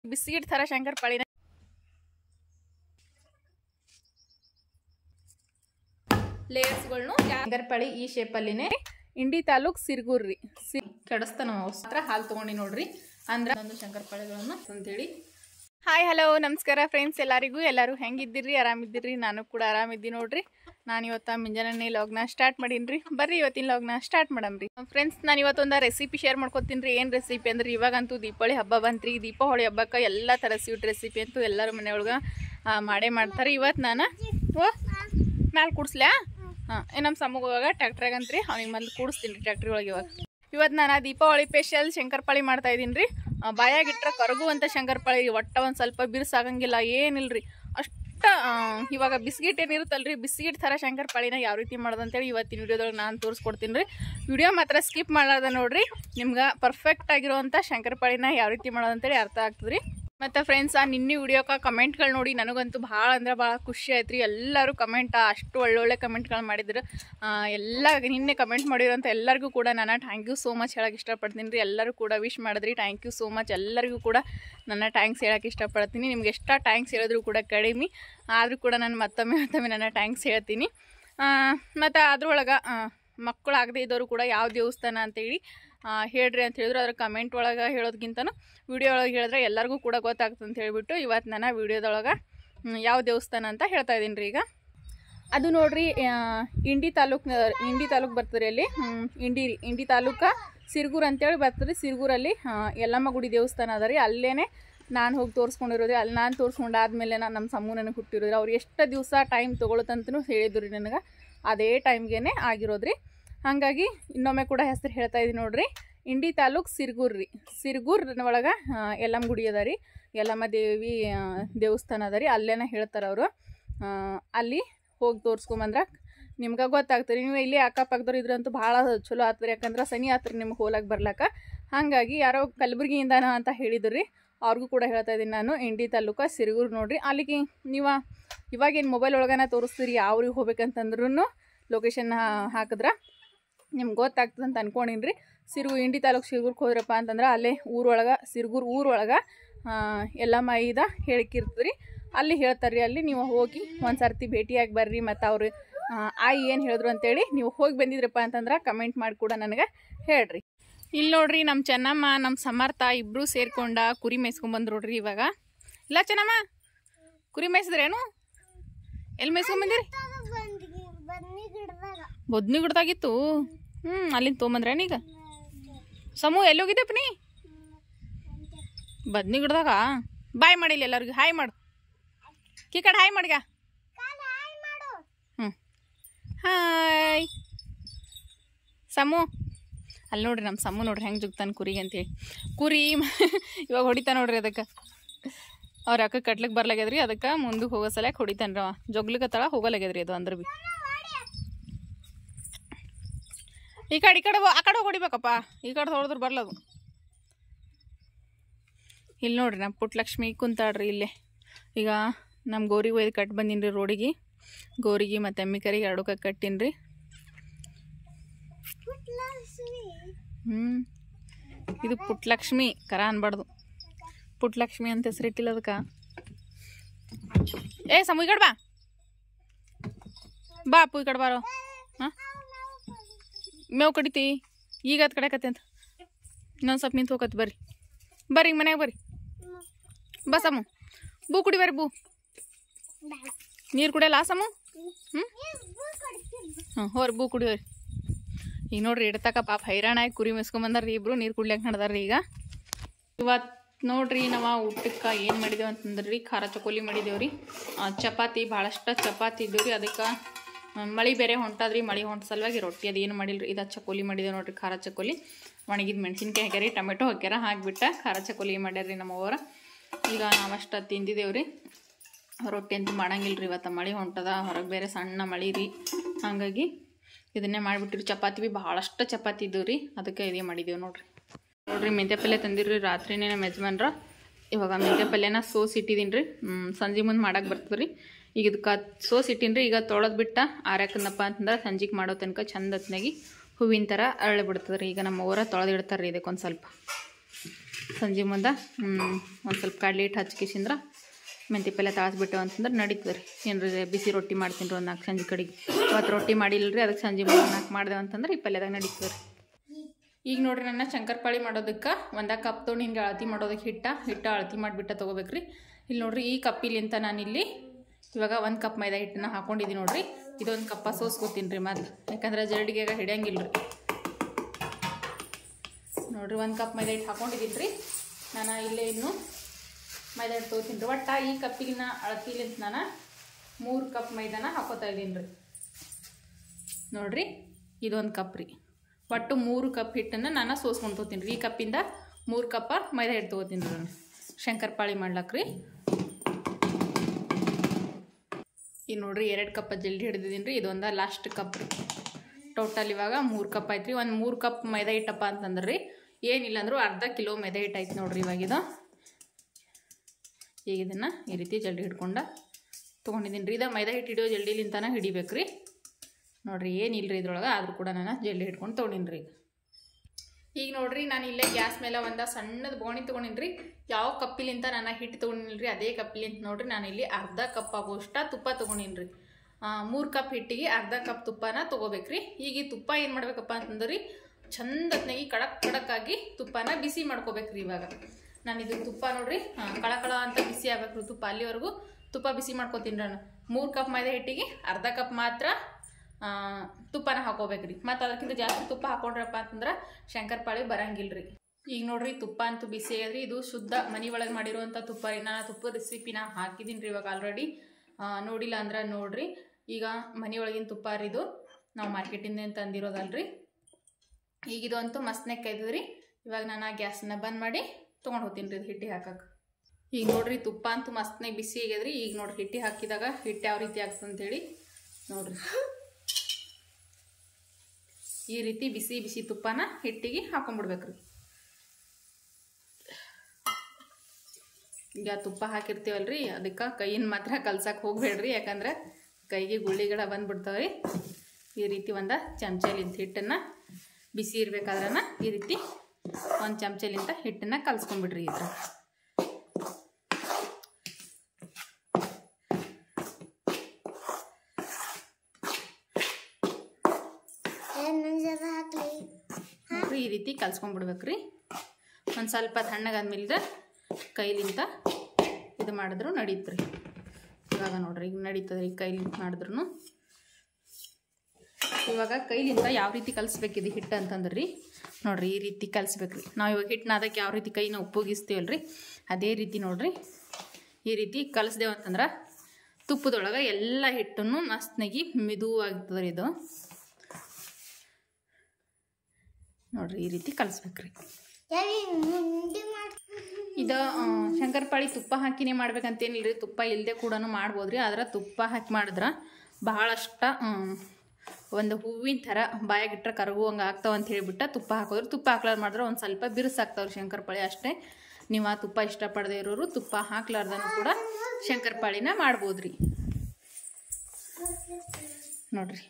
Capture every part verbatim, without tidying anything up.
Biscuit ಥರ ಶಂಕರಪಾಳಿನ ಲೇಯರ್ಸ್ಗಳನ್ನು ಶಂಕರಪಾಳಿ ಈ ಶೇಪಲ್ಲಿನೇ ಇಂಡಿ taluk ಸಿರ್ಗೂರ್ರಿ C ಕೆಡಿಸ್ತಾನ ಹತ್ರ ಹಾಲು ತೊಗೊಂಡು ನೋಡ್ರಿ ಅಂದ್ರೆ ಒಂದು ಶಂಕರಪಾಳಿಗಳನ್ನು ಅಂತೇಳಿ. ಹಾಯ್ ಹಲೋ ನಮಸ್ಕಾರ ಫ್ರೆಂಡ್ಸ್, ಎಲ್ಲರಿಗೂ ಎಲ್ಲರೂ ಹೆಂಗಿದ್ದೀರಿ? ಆರಾಮಿದ್ದೀರಿ? ನಾನು ಕೂಡ ಆರಾಮಿದ್ದೀನಿ ನೋಡ್ರಿ. ನಾನು ಇವತ್ತು ಮುಂಜಾನೆ ಲಾಗ್ನ ಸ್ಟಾರ್ಟ್ ಮಾಡೀನಿ. ಬರ್ರಿ ಇವತ್ತಿನ ಲಾಗ್ನ ಸ್ಟಾರ್ಟ್ ಮಾಡಮ್ರಿ. ಫ್ರೆಂಡ್ಸ್, ನಾನು ಇವತ್ತೊಂದು ರೆಸಿಪಿ ಶೇರ್ ಮಾಡ್ಕೊತೀನಿ ರೀ. ಏನು ರೆಸಿಪಿ ಅಂದ್ರೆ ಇವಾಗಂತೂ ದೀಪಾವಳಿ ಹಬ್ಬ ಬಂತ್ರಿ. ದೀಪಾವಳಿ ಹಬ್ಬಕ್ಕೆ ಎಲ್ಲ ಥರ ಸ್ವೀಟ್ ರೆಸಿಪಿ ಅಂತೂ ಎಲ್ಲರೂ ಮನೆಯೊಳಗೆ ಮಾಡೇ ಮಾಡ್ತಾರೆ. ಇವತ್ತು ನಾನು ಓ ಮ್ಯಾಲೆ ಕೂಡಿಸ್ಲ್ಯಾ ಹಾಂ ನಮ್ಮ ಸಮ್ಮಗ ಟ್ಯಾಕ್ಟ್ರಾಗಂತ್ರಿ ಅವ್ನಿಗೆ ಮೊದಲು ಕೂಡಿಸ್ತೀನಿ ರೀ ಟ್ಯಾಕ್ಟ್ರಿ ಒಳಗೆ. ಇವಾಗ ಇವತ್ತು ನಾನು ದೀಪಾವಳಿ ಸ್ಪೆಷಲ್ ಶಂಕರಪಾಳಿ ಮಾಡ್ತಾ ಇದ್ದೀನಿ ರೀ. ಬಾಯಾಗಿಟ್ರೆ ಕರಗುವಂಥ ಶಂಕರಪಾಳಿ, ಒಟ್ಟ ಒಂದು ಸ್ವಲ್ಪ ಬಿರ್ಸಾಗಂಗಿಲ್ಲ, ಏನಿಲ್ರಿ ಅಷ್ಟು. ಇವಾಗ ಬಿಸ್ಕಿಟ್ ಏನಿರುತ್ತಲ್ರಿ, ಬಿಸ್ಕಿಟ್ ಥರ ಶಂಕರಪಾಳಿನ ಯಾವ ರೀತಿ ಮಾಡೋದಂತೇಳಿ ಇವತ್ತಿನ ವಿಡಿಯೋದೊಳಗೆ ನಾನು ತೋರಿಸ್ಕೊಡ್ತೀನಿ ರೀ. ವಿಡಿಯೋ ಮಾತ್ರ ಸ್ಕಿಪ್ ಮಾಡಾರ್ದ ನೋಡ್ರಿ, ನಿಮ್ಗೆ ಪರ್ಫೆಕ್ಟ್ ಆಗಿರುವಂಥ ಶಂಕರಪಾಳಿನ ಯಾವ ರೀತಿ ಮಾಡೋದಂತೇಳಿ ಅರ್ಥ ಆಗ್ತದೆ ರೀ. ಮತ್ತು ಫ್ರೆಂಡ್ಸ್, ಆ ನಿನ್ನೆ ವಿಡಿಯೋಕ್ಕೆ ಕಮೆಂಟ್ಗಳು ನೋಡಿ ನನಗಂತೂ ಭಾಳ ಅಂದ್ರೆ ಭಾಳ ಖುಷಿ ಆಯ್ತು ರೀ. ಎಲ್ಲರೂ ಕಮೆಂಟ್ ಅಷ್ಟು ಒಳ್ಳೊಳ್ಳೆ ಕಮೆಂಟ್ಗಳು ಮಾಡಿದ್ರು. ಎಲ್ಲ ನಿನ್ನೆ ಕಮೆಂಟ್ ಮಾಡಿರೋಂಥ ಎಲ್ಲರಿಗೂ ಕೂಡ ನಾನು ಥ್ಯಾಂಕ್ ಯು ಸೋ ಮಚ್ ಹೇಳೋಕೆ ಇಷ್ಟಪಡ್ತೀನಿ ರೀ. ಎಲ್ಲರೂ ಕೂಡ ವಿಶ್ ಮಾಡಿದ್ರಿ, ಥ್ಯಾಂಕ್ ಯು ಸೋ ಮಚ್. ಎಲ್ಲರಿಗೂ ಕೂಡ ನನ್ನ ಟ್ಯಾಂಕ್ಸ್ ಹೇಳೋಕೆ ಇಷ್ಟಪಡ್ತೀನಿ. ನಿಮ್ಗೆ ಎಷ್ಟು ಟ್ಯಾಂಕ್ಸ್ ಹೇಳಿದ್ರು ಕೂಡ ಕಡಿಮೆ, ಆದರೂ ಕೂಡ ನಾನು ಮತ್ತೊಮ್ಮೆ ಮತ್ತೊಮ್ಮೆ ನನ್ನ ಟ್ಯಾಂಕ್ಸ್ ಹೇಳ್ತೀನಿ. ಮತ್ತು ಅದ್ರೊಳಗೆ ಮಕ್ಕಳಾಗದೇ ಇದ್ದವರು ಕೂಡ ಯಾವ ದೇವಸ್ಥಾನ ಅಂತೇಳಿ ಹೇಳ್ರಿ ಅಂತ ಹೇಳಿದ್ರು. ಅದ್ರ ಕಮೆಂಟ್ ಒಳಗೆ ಹೇಳೋದಕ್ಕಿಂತನೂ ವಿಡಿಯೋ ಒಳಗೆ ಹೇಳಿದ್ರೆ ಎಲ್ಲರಿಗೂ ಕೂಡ ಗೊತ್ತಾಗ್ತದೆ ಅಂತ ಹೇಳಿಬಿಟ್ಟು ಇವತ್ತು ನಾನು ವಿಡಿಯೋದೊಳಗೆ ಯಾವ ದೇವಸ್ಥಾನ ಅಂತ ಹೇಳ್ತಾ ಇದ್ದೀನಿ ರೀ. ಈಗ ಅದು ನೋಡ್ರಿ, ಇಂಡಿ ತಾಲೂಕು ಇಂಡಿ ತಾಲೂಕು ಬರ್ತದೆ ಅಲ್ಲಿ. ಇಂಡಿ ಇಂಡಿ ತಾಲೂಕು ಸಿರ್ಗೂರು ಅಂತೇಳಿ ಬರ್ತದೆ. ಸಿರ್ಗೂರಲ್ಲಿ ಯಲ್ಲಮ್ಮ ಗುಡಿ ದೇವಸ್ಥಾನ ಅದ ರೀ. ಅಲ್ಲೇ ನಾನು ಹೋಗಿ ತೋರಿಸ್ಕೊಂಡಿರೋದು. ಅಲ್ಲಿ ನಾನು ತೋರಿಸ್ಕೊಂಡಾದ್ಮೇಲೆ ನಾನು ನಮ್ಮ ಸಮ್ಮು ನನಗೆ ಹುಟ್ಟಿರೋದು. ಅವ್ರು ಎಷ್ಟು ದಿವಸ ಟೈಮ್ ತೊಗೊಳುತ್ತಂತನೂ ಹೇಳಿದ್ರು ರೀ ನನಗೆ. ಅದೇ ಟೈಮ್ಗೆ ಆಗಿರೋದು ರೀ. ಹಾಗಾಗಿ ಇನ್ನೊಮ್ಮೆ ಕೂಡ ಹೆಸರು ಹೇಳ್ತಾ ಇದ್ದೀನಿ ನೋಡ್ರಿ, ಇಂಡಿ ತಾಲೂಕು ಸಿರ್ಗೂರು ರೀ. ಸಿರ್ಗೂರ್ ಒಳಗೆ ಯಲ್ಲಮ್ಮ ಗುಡಿ ಅದ ರೀ, ಯಲ್ಲಮ್ಮ ದೇವಿ ದೇವಸ್ಥಾನ ಅದ ರೀ. ಅಲ್ಲೇನ ಹೇಳ್ತಾರೆ ಅವರು. ಅಲ್ಲಿ ಹೋಗಿ ತೋರಿಸ್ಕೊಂಬಂದ್ರೆ ನಿಮ್ಗೆ ಗೊತ್ತಾಗ್ತದೆ. ನೀವು ಇಲ್ಲಿ ಅಕ್ಕಪಕ್ಕದವ್ರು ಇದ್ರಂತೂ ಭಾಳ ಚಲೋ ಆಗ್ತದೆ, ಯಾಕಂದ್ರೆ ಸನಿ ಆಗ್ತದೆ ನಿಮ್ಗೆ ಹೋಲಕ್ಕೆ ಬರ್ಲಕ್ಕ. ಹಾಗಾಗಿ ಯಾರೋ ಕಲಬುರ್ಗಿಯಿಂದನ ಅಂತ ಹೇಳಿದ್ರು ರೀ, ಅವ್ರಿಗೂ ಕೂಡ ಹೇಳ್ತಾ ಇದ್ದೀನಿ ನಾನು. ಇಂಡಿ ತಾಲೂಕು ಸಿರ್ಗೂರು ನೋಡ್ರಿ. ಅಲ್ಲಿಗೆ ನೀವು ಇವಾಗೇನು ಮೊಬೈಲ್ ಒಳಗನ ತೋರಿಸ್ತೀರಿ ಯಾವ ಊರಿಗೆ ಹೋಗ್ಬೇಕಂತಂದ್ರೂ ಲೊಕೇಶನ್ ಹಾಕಿದ್ರೆ ನಿಮ್ಗೆ ಗೊತ್ತಾಗ್ತದೆ ಅಂತ ಅನ್ಕೊಂಡಿನಿ ರೀ. ಸಿರ್ಗು ಇಂಡಿ ತಾಲೂಕು ಸಿರ್ಗೂರ್ಗೆ ಹೋದ್ರಪ್ಪ ಅಂತಂದ್ರೆ ಅಲ್ಲೇ ಊರೊಳಗೆ ಸಿರ್ಗೂರು ಊರೊಳಗೆ ಯಲ್ಲಮ್ಮ ಐದ ಹೇಳಿಕಿರ್ತದೆ ರೀ. ಅಲ್ಲಿ ಹೇಳ್ತಾರೆ ರೀ. ಅಲ್ಲಿ ನೀವು ಹೋಗಿ ಒಂದು ಸರ್ತಿ ಭೇಟಿಯಾಗಿ ಬರ್ರಿ. ಮತ್ತು ಅವ್ರು ಆಯಿ ಏನು ಹೇಳಿದ್ರು ಅಂತೇಳಿ ನೀವು ಹೋಗಿ ಬಂದಿದ್ರಪ್ಪ ಅಂತಂದ್ರೆ ಕಮೆಂಟ್ ಮಾಡಿ ಕೂಡ ನನಗೆ ಹೇಳ್ರಿ. ಇಲ್ಲಿ ನೋಡ್ರಿ, ನಮ್ಮ ಚೆನ್ನಮ್ಮ ನಮ್ಮ ಸಮರ್ಥ ಇಬ್ಬರು ಸೇರ್ಕೊಂಡ ಕುರಿ ಮೇಯ್ಸ್ಕೊಂಬಂದ್ರು ನೋಡ್ರಿ. ಇವಾಗ ಇಲ್ಲ ಚೆನ್ನಮ್ಮ, ಕುರಿ ಮೇಯ್ಸಿದ್ರೇನು? ಎಲ್ಲಿ ಮೇಯ್ಸ್ಕೊಂಬಂದಿರಿ? ಬದ್ನಿ ಗಿಡದಾಗಿತ್ತು. ಹ್ಞೂ ಅಲ್ಲಿಂದ ತೊಗೊಂಬಂದ್ರೇನು? ಈಗ ಸಮೂ ಎಲ್ಲಿ ಹೋಗಿದ್ದಪ್ಪ ನೀ? ಬದ್ನಿ ಗಿಡದಾಗ ಬಾಯ್ ಮಾಡಿಲ್ಲ ಎಲ್ಲರಿಗೂ ಹಾಯ್ ಮಾಡು. ಕಿ ಕಡೆ ಹಾಯ್ ಮಾಡ್ಗ. ಹ್ಞೂ ಹಾಯ್ ಸಮೂ. ಅಲ್ಲಿ ನೋಡ್ರಿ ನಮ್ಮ ಸಮೂ ನೋಡ್ರಿ ಹೆಂಗೆ ಜುಗ್ತಾನೆ ಕುರಿಗೆ ಅಂತೇಳಿ. ಕುರಿ ಇವಾಗ ಹೊಡಿತಾನೆ ನೋಡ್ರಿ. ಅದಕ್ಕೆ ಅವ್ರ ಅಕ್ಕ ಕಟ್ಲಿಕ್ಕೆ ಬರ್ಲಾಗ್ಯದ್ರಿ. ಅದಕ್ಕೆ ಮುಂದಕ್ಕೆ ಹೋಗೋ ಸಲಕ್ಕೆ ಹೊಡಿತಾನೆ ರೀ. ಜೊಗ್ಲಿಕ್ಕೆ ತಳ ಹೋಗಲಾಗ್ಯದ್ರಿ ಅದು ಅಂದ್ರೆ ಭೀ. ಈ ಕಡೆ ಈ ಕಡೆ ಆ ಕಡೆ ಹೊಡಿಬೇಕಪ್ಪ, ಈ ಕಡೆ ಹೊಡೆದ್ರೆ ಬರ್ಲದು. ಇಲ್ಲಿ ನೋಡ್ರಿ ನಮ್ಮ ಪುಟ್ಟಲಕ್ಷ್ಮಿ ಕುಂತಾಡ್ರಿ ಇಲ್ಲೇ. ಈಗ ನಮ್ಮ ಗೋರಿಗೆ ಒಯ್ದು ಕಟ್ ಬಂದೀನಿ ರೀ ರೋಡಿಗೆ. ಗೋರಿಗೆ ಮತ್ತು ಎಮ್ಮಿ ಕರಿಗೆ ಎರಡಕ್ಕೆ ಕಟ್ಟೀನಿ ರೀ. ಹ್ಞೂ ಇದು ಪುಟ್ಟಲಕ್ಷ್ಮಿ, ಕರ ಅನ್ಬಾರ್ದು, ಪುಟ್ಟಲಕ್ಷ್ಮಿ ಅಂತ ಹೆಸರಿಟ್ಟಿಲ್ಲ ಅದಕ್ಕೆ. ಏ ಸಮು ಈ ಕಡೆ ಬಾ, ಬಾ ಅಪ್ಪು ಈ ಕಡೆ ಬಾರೋ. ಹಾಂ ಮೇವು ಕಡಿತಿ ಈಗ ಅದು ಕಡೆಕತ್ತೆ ಅಂತ ಇನ್ನೊಂದು ಸ್ವಲ್ಪ ನಿಂತು ಹೋಗತ್ತೆ. ಬರ್ರಿ ಬರ್ರಿ ಹಿಂಗೆ ಮನ್ಯಾಗ ಬರ್ರಿ. ಬಾ ಸಮು, ಬೂ ಕುಡಿ ಬರ್ರಿ. ಬೂ ನೀರು ಕುಡಿಯಲ್ಲ ಸಮು? ಹ್ಞೂ ಹಾಂ ಹೋರಿ ಬೂ ಕುಡಿ ಹೋರಿ. ಈಗ ನೋಡ್ರಿ ಇಡ್ತಕ್ಕ ಪಾಪ ಹೈರಾಣಾಗಿ ಕುರಿ ಮೇಸ್ಕೊಂಬಂದಾರ್ರಿ ಇಬ್ರು. ನೀರು ಕುಡ್ಲಿಕ್ಕೆ ನಡ್ದಾರ್ರಿ. ಈಗ ಇವತ್ತು ನೋಡ್ರಿ ನಾವು ಊಟಕ್ಕೆ ಏನು ಮಾಡಿದೇವು ಅಂತಂದ್ರೆ ರೀ, ಖಾರ ಚಕೋಲಿ ಮಾಡಿದೇವ್ರಿ. ಚಪಾತಿ ಭಾಳಷ್ಟು ಚಪಾತಿ ಇದ್ದವು ರೀ. ಅದಕ್ಕೆ ಮಳೆ ಬೇರೆ ಹೊಂಟಾದ್ರಿ. ಮಳೆ ಹೊಂಟ ಸಲುವಾಗಿ ರೊಟ್ಟಿ ಅದು ಏನು ಮಾಡಿಲ್ರಿ. ಇದು ಚಕೋಲಿ ಮಾಡಿದೇವೆ ನೋಡ್ರಿ, ಖಾರ ಚಕೋಲಿ. ಒಣಗಿದ ಮೆಣಸಿನ್ಕಾಯಿ ಹಾಕ್ಯಾರಿ, ಟೊಮೆಟೊ ಹಾಕ್ಯಾರ, ಹಾಕಿಬಿಟ್ಟ ಖಾರ ಚಕೋಲಿ ಮಾಡ್ಯಾರ್ರಿ ನಮ್ಮವ್ರ. ಈಗ ನಾವಷ್ಟು ತಿಂದಿದ್ದೇವ್ರಿ. ರೊಟ್ಟಿ ಅಂತೂ ಮಾಡಂಗಿಲ್ಲ ರೀ, ಇವತ್ತು ಮಳೆ ಹೊಂಟದ. ಹೊರಗೆ ಬೇರೆ ಸಣ್ಣ ಮಳೆ ರೀ. ಹಾಗಾಗಿ ಇದನ್ನೇ ಮಾಡಿಬಿಟ್ರಿ. ಚಪಾತಿ ಭೀ ಭಾಳಷ್ಟು ಚಪಾತಿ ಇದ್ದವು ರೀ. ಅದಕ್ಕೆ ಇದೇ ಮಾಡಿದ್ದೇವೆ ನೋಡ್ರಿ. ನೋಡ್ರಿ ಮೆಂತ್ಯ ಪಲ್ಯ ತಂದಿರ್ರಿ ರಾತ್ರಿನೇ ನಮ್ಮ ಯಜಮಾನ್ರ. ಇವಾಗ ಮೆಂತ್ಯ ಪಲ್ಯನ ಸೋಸ್ ಇಟ್ಟಿದ್ದೀನಿ ರೀ. ಸಂಜೆ ಮುಂದೆ ಮಾಡಕ್ಕೆ ಬರ್ತದೆ ರೀ. ಈಗ ಇದಕ್ಕೆ ಸೋಸ್ ಇಟ್ಟೀನಿ ರೀ. ಈಗ ತೊಳೆದು ಬಿಟ್ಟ ಆರ್ಯಾಕಂದಪ್ಪ ಅಂತಂದ್ರೆ ಸಂಜೆಗೆ ಮಾಡೋ ತನಕ ಚಂದ ಹೊತ್ನಾಗಿ ಹೂವಿನ ಥರ ಅರಳಿ ಬಿಡ್ತದೆ ರೀ. ಈಗ ನಮ್ಮ ಊರ ತೊಳೆದಿಡ್ತಾರೆ ರೀ ಇದಕ್ಕೊಂದು ಸ್ವಲ್ಪ. ಸಂಜೆ ಮುಂದೆ ಒಂದು ಸ್ವಲ್ಪ ಕಡಲೆ ಹಿಟ್ಟು ಹಚ್ಕಿಸಿಂದ್ರೆ ಮೆಂತ್ಯ ಪಲ್ಯ ತಾಳಿಸ್ಬಿಟ್ಟು ಅಂತಂದ್ರೆ ನಡೀತದೆ ರೀ. ಏನ್ರಿ ಬಿಸಿ ರೊಟ್ಟಿ ಮಾಡ್ತೀನಿ ರೀ ಒಂದು ನಾಲ್ಕು ಸಂಜೆ ಕಡೆಗೆ. ಇವತ್ತು ರೊಟ್ಟಿ ಮಾಡಿಲ್ಲ ರೀ, ಅದಕ್ಕೆ ಸಂಜೆ ಮುಂದೆ ನಾಲ್ಕು ಮಾಡಿದೆ ಅಂತಂದ್ರೆ ಈ ಪಲ್ಯದಾಗ ನಡೀತದೆ ರೀ. ಈಗ ನೋಡಿರಿ ನನ್ನ ಶಂಕರಪಾಳಿ ಮಾಡೋದಕ್ಕೆ ಒಂದು ಕಪ್ ತೊಗೊಂಡು ಹಿಂಗೆ ಅಳತಿ ಮಾಡೋದಕ್ಕೆ ಹಿಟ್ಟ ಹಿಟ್ಟು ಅಳತಿ ಮಾಡಿಬಿಟ್ಟು ತೊಗೋಬೇಕು ರೀ. ಇಲ್ಲಿ ನೋಡಿರಿ ಈ ಕಪ್ಪಿಲಿಂತ ನಾನಿಲ್ಲಿ ಇವಾಗ ಒಂದು ಕಪ್ ಮೈದಾ ಹಿಟ್ಟನ್ನ ಹಾಕೊಂಡಿದ್ದೀನಿ ನೋಡಿರಿ. ಇದೊಂದು ಕಪ್ಪ ಸೋಸ್ಕೊತೀನಿ ರೀ ಮೊದಲು, ಯಾಕಂದ್ರೆ ಜಲ್ಡಿಗೆ ಹಿಡಿಯಂಗಿಲ್ಲ ರೀ. ನೋಡಿರಿ ಒಂದು ಕಪ್ ಮೈದಾ ಹಿಟ್ಟು ಹಾಕೊಂಡಿದ್ದೀನಿ ರೀ. ನಾನು ಇಲ್ಲೇ ಇನ್ನು ಮೈದಾ ಹಿಟ್ಟು ತೊಗೋತೀನಿ ರೀ. ಒಟ್ಟು ಈ ಕಪ್ಪಿಗಿನ ಅಳತಿಲಿಂತ ನಾನು ಮೂರು ಕಪ್ ಮೈದಾನ ಹಾಕೋತಾ ಇದ್ದೀನಿ ರೀ. ನೋಡಿರಿ ಇದೊಂದು ಕಪ್ ರೀ. ಒಟ್ಟು ಮೂರು ಕಪ್ ಹಿಟ್ಟನ್ನು ನಾನು ಸೋಸ್ಕೊಂಡು ತೊಗೋತೀನಿ ರೀ. ಈ ಕಪ್ಪಿಂದ ಮೂರು ಕಪ್ಪ ಮೈದಾ ಹಿಟ್ಟು ತೊಗೋತೀನಿ ರೀ ನಾನು ಶಂಕರಪಾಳಿ ಮಾಡ್ಲಕ್ಕೆ ರೀ. ಈಗ ನೋಡಿರಿ ಎರಡು ಕಪ್ ಜಲ್ದಿ ಹಿಡಿದಿದ್ದೀನಿ ರೀ. ಇದೊಂದು ಲಾಸ್ಟ್ ಕಪ್ ರೀ. ಟೋಟಲ್ ಇವಾಗ ಮೂರು ಕಪ್ ಆಯ್ತು ರೀ. ಒಂದು ಮೂರು ಕಪ್ ಮೈದಾ ಹಿಟ್ಟಪ್ಪ ಅಂತಂದ್ರೆ ರೀ ಏನಿಲ್ಲ ಅಂದರೂ ಅರ್ಧ ಕಿಲೋ ಮೈದಾ ಹಿಟ್ಟು ಆಯ್ತು ನೋಡಿರಿ ಇವಾಗಿದು. ಈಗ ಇದನ್ನು ಈ ರೀತಿ ಜಲ್ದಿ ಹಿಡ್ಕೊಂಡು ತೊಗೊಂಡಿದ್ದೀನಿ ರೀ. ಇದು ಮೈದಾ ಹಿಟ್ಟು ಹಿಡಿಯೋ ಜಲ್ಡಿಲಿಂತಾನೆ ಹಿಡಿಬೇಕು ರೀ. ನೋಡಿರಿ ಏನಿಲ್ಲ ರೀ ಇದ್ರೊಳಗೆ, ಆದರೂ ಕೂಡ ನಾನು ಜಲ್ದಿ ಹಿಡ್ಕೊಂಡು ತೊಗೊಂಡಿನಿ ರೀ. ಈಗ ನೋಡಿರಿ ನಾನು ಇಲ್ಲೇ ಗ್ಯಾಸ್ ಮೇಲೆ ಒಂದು ಸಣ್ಣದು ಬೋಣಿ ತೊಗೊಂಡಿನಿ ರೀ. ಯಾವ ಕಪ್ಪಿಲಿಂತ ನಾನು ಹಿಟ್ಟು ತೊಗೊಂಡಿನಿ ರೀ ಅದೇ ಕಪ್ಪಿಲಿಂತ ನೋಡಿರಿ ನಾನು ಇಲ್ಲಿ ಅರ್ಧ ಕಪ್ ಆಗೋಷ್ಟ ತುಪ್ಪ ತೊಗೊಂಡಿನಿ ರೀ. ಮೂರು ಕಪ್ ಹಿಟ್ಟಿಗೆ ಅರ್ಧ ಕಪ್ ತುಪ್ಪನ ತೊಗೋಬೇಕ್ರಿ. ಈಗ ಈ ತುಪ್ಪ ಏನು ಮಾಡ್ಬೇಕಪ್ಪ ಅಂತಂದ್ರೆ ರೀ ಚಂದತ್ನಾಗಿ ಕಡಕ್ ಕಡಕ್ಕಾಗಿ ತುಪ್ಪನ ಬಿಸಿ ಮಾಡ್ಕೋಬೇಕ್ರಿ. ಇವಾಗ ನಾನು ಇದು ತುಪ್ಪ ನೋಡಿರಿ ಕಳಕಳ ಅಂತ ಬಿಸಿ ಆಗ್ಬೇಕ್ರಿ ತುಪ್ಪ. ಅಲ್ಲಿವರೆಗೂ ತುಪ್ಪ ಬಿಸಿ ಮಾಡ್ಕೋತೀನಿ ನಾನು. ಮೂರು ಕಪ್ ಮೈದಾ ಹಿಟ್ಟಿಗೆ ಅರ್ಧ ಕಪ್ ಮಾತ್ರ ತುಪ್ಪನ ಹಾಕೋಬೇಕ್ರಿ. ಮತ್ತು ಅದಕ್ಕಿಂತ ಜಾಸ್ತಿ ತುಪ್ಪ ಹಾಕೊಂಡ್ರಪ್ಪ ಅಂತಂದ್ರೆ ಶಂಕರಪಾಳಿ ಬರಂಗಿಲ್ಲ ರೀ. ಈಗ ನೋಡಿರಿ ತುಪ್ಪ ಅಂತೂ ಬಿಸಿ ಆಗ್ರಿ. ಇದು ಶುದ್ಧ ಮನೆ ಒಳಗೆ ಮಾಡಿರುವಂಥ ತುಪ್ಪ ರೀ. ನಾನು ತುಪ್ಪದ ರೆಸಿಪಿನ ಹಾಕಿದ್ದೀನಿ ರೀ ಇವಾಗ ಆಲ್ರೆಡಿ. ನೋಡಿಲ್ಲ ಅಂದ್ರೆ ನೋಡಿರಿ. ಈಗ ಮನೆ ಒಳಗಿನ ತುಪ್ಪ ರೀ ಇದು, ನಾವು ಮಾರ್ಕೆಟಿಂದ ತಂದಿರೋದಲ್ರಿ. ಈಗ ಇದು ಅಂತೂ ಮಸ್ತ್ನಾಗ ಕೈದ್ರಿ. ಇವಾಗ ನಾನು ಆ ಗ್ಯಾಸನ್ನ ಬಂದ್ ಮಾಡಿ ತೊಗೊಂಡು ಹೋಗ್ತೀನಿ ರೀ ಹಿಟ್ಟಿಗೆ ಹಾಕಕ್ಕೆ. ಈಗ ನೋಡಿರಿ ತುಪ್ಪ ಅಂತೂ ಮಸ್ತ್ನಾಗ ಬಿಸಿ ಆಗ್ಯದ್ರಿ. ಈಗ ನೋಡಿರಿ ಹಿಟ್ಟಿ ಹಾಕಿದಾಗ ಹಿಟ್ಟು ಯಾವ ರೀತಿ ಆಗ್ತದೆ ಅಂತೇಳಿ ನೋಡಿರಿ. ಈ ರೀತಿ ಬಿಸಿ ಬಿಸಿ ತುಪ್ಪನ ಹಿಟ್ಟಿಗೆ ಹಾಕೊಂಡ್ಬಿಡ್ಬೇಕ್ರಿ. ಈಗ ತುಪ್ಪ ಹಾಕಿರ್ತೀವಲ್ರಿ ಅದಕ್ಕೆ ಕೈಯಿಂದ ಮಾತ್ರ ಕಲ್ಸಕ್ಕೆ ಹೋಗ್ಬೇಡ್ರಿ, ಯಾಕಂದ್ರೆ ಕೈಗೆ ಗುಳ್ಳಿಗಳ ಬಂದ್ಬಿಡ್ತಾವ್ರಿ. ಈ ರೀತಿ ಒಂದು ಚಮಚಲಿಂದ ಹಿಟ್ಟನ್ನು ಬಿಸಿ ಇರ್ಬೇಕಾದ್ರನ ಈ ರೀತಿ ಒಂದು ಚಮಚಲಿಂದ ಹಿಟ್ಟನ್ನು ಕಲ್ಸ್ಕೊಂಡ್ಬಿಡ್ರಿ. ಇದ್ರ ನೋಡ್ರಿ ಈ ರೀತಿ ಕಲ್ಸ್ಕೊಂಡ್ಬಿಡ್ಬೇಕ್ರಿ. ಒಂದು ಸ್ವಲ್ಪ ತಣ್ಣಗಾದ್ಮೇಲೆ ಕೈಲಿಂದ ಇದು ಮಾಡಿದ್ರು ನಡೀತ್ರಿ. ಇವಾಗ ನೋಡ್ರಿ ಈಗ ನಡೀತದ್ರಿ ಕೈಲಿಂದ ಮಾಡಿದ್ರು. ಇವಾಗ ಕೈಲಿಂದ ಯಾವ ರೀತಿ ಕಲಿಸ್ಬೇಕಿದೆ ಹಿಟ್ಟು ಅಂತಂದ್ರಿ ನೋಡ್ರಿ ಈ ರೀತಿ ಕಲಿಸ್ಬೇಕ್ರಿ. ನಾವು ಇವಾಗ ಹಿಟ್ಟನ್ನ ಅದಕ್ಕೆ ಯಾವ ರೀತಿ ಕೈನ ಉಪಯೋಗಿಸ್ತೀವಲ್ರಿ ಅದೇ ರೀತಿ ನೋಡ್ರಿ ಈ ರೀತಿ ಕಲಿಸ್ದೇವು ಅಂತಂದ್ರೆ ತುಪ್ಪದೊಳಗೆ ಎಲ್ಲ ಹಿಟ್ಟನ್ನು ಮಸ್ತ್ನಾಗಿ ಮೆದುವಾಗಿರ್ತದ್ರಿ. ಇದು ನೋಡ್ರಿ ಈ ರೀತಿ ಕಲಿಸ್ಬೇಕ್ರಿ. ಇದು ಶಂಕರಪಾಳಿ ತುಪ್ಪ ಹಾಕಿನೇ ಮಾಡ್ಬೇಕಂತೇನಿಲ್ರಿ, ತುಪ್ಪ ಇಲ್ಲದೆ ಕೂಡ ಮಾಡ್ಬೋದ್ರಿ. ಆದ್ರೆ ತುಪ್ಪ ಹಾಕಿ ಮಾಡಿದ್ರೆ ಬಹಳಷ್ಟ ಒಂದು ಹೂವಿನ ಥರ ಬಾಯಾಗಿಟ್ರೆ ಕರಗುವಂಗೆ ಆಗ್ತಾವ ಅಂತ ಹೇಳಿಬಿಟ್ಟು ತುಪ್ಪ ಹಾಕೋದ್ರೆ, ತುಪ್ಪ ಹಾಕ್ಲಾರ್ದು ಮಾಡಿದ್ರೆ ಒಂದು ಸ್ವಲ್ಪ ಬಿರುಸಾಗ್ತಾವ್ರಿ ಶಂಕರಪಾಳಿ ಅಷ್ಟೇ. ನೀವು ಆ ತುಪ್ಪ ಇಷ್ಟಪಡದೇ ಇರೋರು ತುಪ್ಪ ಹಾಕ್ಲಾರ್ದನು ಕೂಡ ಶಂಕರಪಾಳಿನ ಮಾಡ್ಬೋದ್ರಿ. ನೋಡ್ರಿ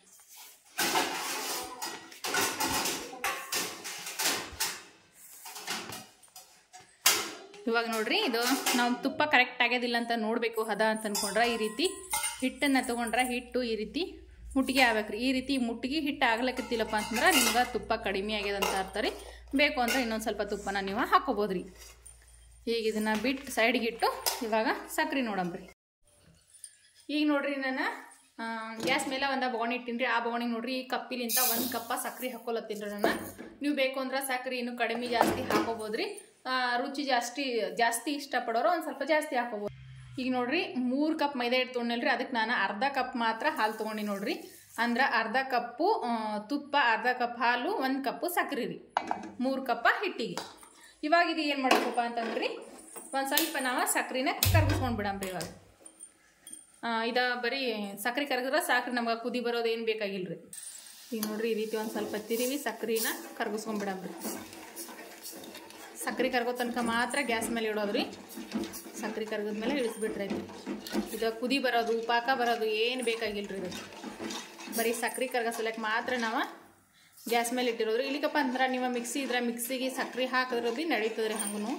ಇವಾಗ ನೋಡ್ರಿ ಇದು ನಾವು ತುಪ್ಪ ಕರೆಕ್ಟ್ ಆಗೋದಿಲ್ಲ ಅಂತ ನೋಡಬೇಕು ಹದ ಅಂತ ಅಂದ್ಕೊಂಡ್ರೆ ಈ ರೀತಿ ಹಿಟ್ಟನ್ನು ತೊಗೊಂಡ್ರೆ ಹಿಟ್ಟು ಈ ರೀತಿ ಮುಟ್ಟಿಗೆ ಆಗ್ಬೇಕ್ರಿ. ಈ ರೀತಿ ಮುಟ್ಟಿಗೆ ಹಿಟ್ಟು ಆಗ್ಲಕ್ಕತ್ತಿಲ್ಲಪ್ಪ ಅಂತಂದ್ರೆ ನಿಮ್ಗೆ ತುಪ್ಪ ಕಡಿಮೆ ಆಗ್ಯದ ಅಂತ ಅರ್ಥ ರೀ. ಬೇಕು ಅಂದರೆ ಇನ್ನೊಂದು ಸ್ವಲ್ಪ ತುಪ್ಪನ ನೀವು ಹಾಕೋಬೋದ್ರಿ. ಈಗ ಇದನ್ನು ಬಿಟ್ಟು ಸೈಡ್ಗೆ ಇಟ್ಟು ಇವಾಗ ಸಕ್ರೆ ನೋಡಂಬ್ರಿ. ಈಗ ನೋಡ್ರಿ ನಾನು ಗ್ಯಾಸ್ ಮೇಲೆ ಒಂದು ಬೊಗಣಿ ಇಟ್ಟಿನಿ ರೀ. ಆ ಬೊಗಣಿಗೆ ನೋಡ್ರಿ ಈ ಕಪ್ಪಿಲಿಂತ ಒಂದು ಕಪ್ಪ ಸಕ್ರೆ ಹಾಕೊಲತ್ತೀನಿ ರೀ ನಾನು. ನೀವು ಬೇಕು ಅಂದ್ರೆ ಸಕ್ರೆ ಇನ್ನೂ ಕಡಿಮೆ ಜಾಸ್ತಿ ಹಾಕೋಬೋದ್ರಿ. ರುಚಿ ಜಾಸ್ತಿ ಜಾಸ್ತಿ ಇಷ್ಟಪಡೋರು ಒಂದು ಸ್ವಲ್ಪ ಜಾಸ್ತಿ ಹಾಕೋಬೋದು. ಈಗ ನೋಡ್ರಿ ಮೂರು ಕಪ್ ಮೈದಾ ಹಿಟ್ಟು ತೊಗೊಂಡಿಲ್ರಿ, ಅದಕ್ಕೆ ನಾನು ಅರ್ಧ ಕಪ್ ಮಾತ್ರ ಹಾಲು ತೊಗೊಂಡು ನೋಡ್ರಿ. ಅಂದ್ರೆ ಅರ್ಧ ಕಪ್ಪು ತುಪ್ಪ, ಅರ್ಧ ಕಪ್ ಹಾಲು, ಒಂದು ಕಪ್ಪು ಸಕ್ರೆ ರೀ, ಮೂರು ಕಪ್ಪ ಹಿಟ್ಟಿಗೆ. ಇವಾಗ ಇದು ಏನು ಮಾಡಬೇಕಪ್ಪ ಅಂತಂದ್ರಿ ಒಂದು ಸ್ವಲ್ಪ ನಾವು ಸಕ್ರೆನ ಕರ್ಗಿಸ್ಕೊಂಡು ಬಿಡಂಬ್ರಿ. ಇವಾಗ ಇದು ಬರೀ ಸಕ್ರೆ ಕರಗಿದ್ರೆ ಸಾಕ್ರಿ, ನಮ್ಗೆ ಕುದಿ ಬರೋದು ಏನು ಬೇಕಾಗಿಲ್ಲ ರೀ. ಈಗ ನೋಡ್ರಿ ಈ ರೀತಿ ಒಂದು ಸ್ವಲ್ಪ ತಿರುವಿ ಸಕ್ರೆನ ಕರ್ಗಿಸ್ಕೊಂಡ್ಬಿಡಂಬ್ರಿ. ಸಕ್ರೆ ಕರ್ಗೋ ತನಕ ಮಾತ್ರ ಗ್ಯಾಸ್ ಮೇಲೆ ಇಡೋದ್ರಿ. ಸಕ್ರೆ ಕರ್ಗದ್ಮೇಲೆ ಇಳಿಸ್ಬಿಟ್ರೈತಿ. ಇದು ಕುದಿ ಬರೋದು ಪಾಕ ಬರೋದು ಏನು ಬೇಕಾಗಿಲ್ಲ ರೀ. ಇದು ಬರೀ ಸಕ್ರೆ ಕರ್ಗಸಲಕ್ಕೆ ಮಾತ್ರ ನಾವು ಗ್ಯಾಸ್ ಮೇಲೆ ಇಟ್ಟಿರೋದ್ರಿ. ಇಲ್ಲಿಗಪ್ಪ ಅಂದ್ರೆ ನೀವು ಮಿಕ್ಸಿ ಇದ್ರೆ ಮಿಕ್ಸಿಗೆ ಸಕ್ರೆ ಹಾಕಿದ್ರಿ ನಡೀತದ್ರಿ. ಹಂಗೂ